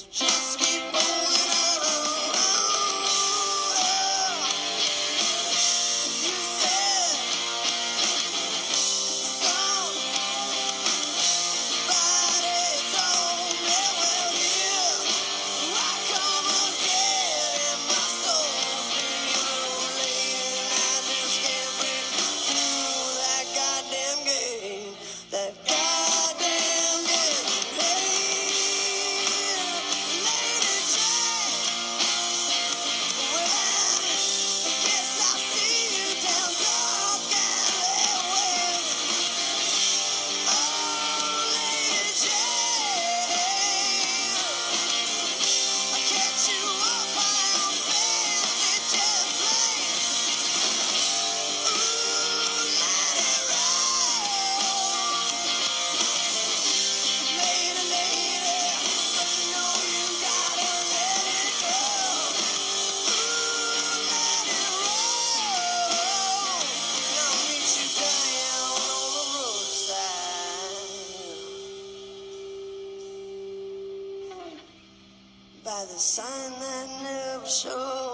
Just keep moving along. You said somebody told me, well, here I come again, and my soul's reloading. I just can't break through that goddamn game. That goddamn game. Hey, Lady Jane. Well, I guess I'll see you down dark alley way. Oh, Lady Jane, I'll catch you up high on fancy jet planes. Ooh, let it roll. Lady, lady, but you know you gotta let it go. Ooh, let it roll. And I'll meet you down on the roadside by the sign that never shows.